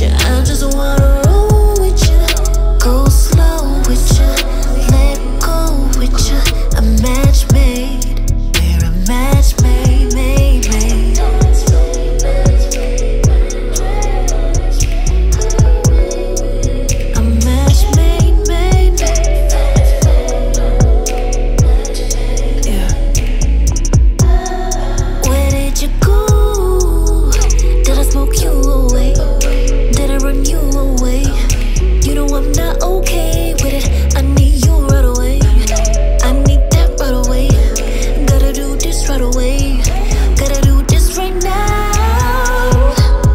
I just wanna roll with you, go slow with you, let go with you. A match made, we're a match made, made. A match made. Yeah. Where did you go? Did I smoke you away? Did I run you away? You know I'm not okay with it. I need you right away. I need that right away. Gotta do this right away. Gotta do this right now.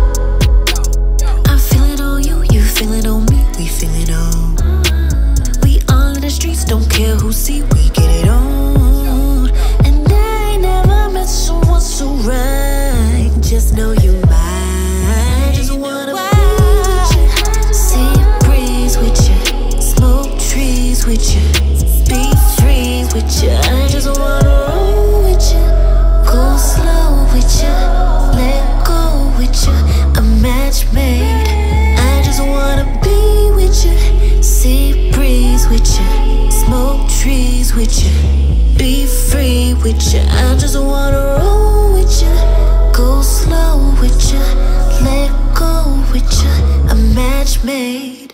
I feel it on you, you feel it on me, we feel it on. We all in the streets, don't care who see, we get it on. And I ain't never met someone so right. Just know you mine. Just wanna be with you, see a breeze with you, smoke trees with you, be free with you. I just wanna roll with you, go slow with you, let go with you. A match made. I just wanna be with you, see a breeze with you, smoke trees with you, be free with you. I just wanna roll with you, go slow with you, let go with you. A match made.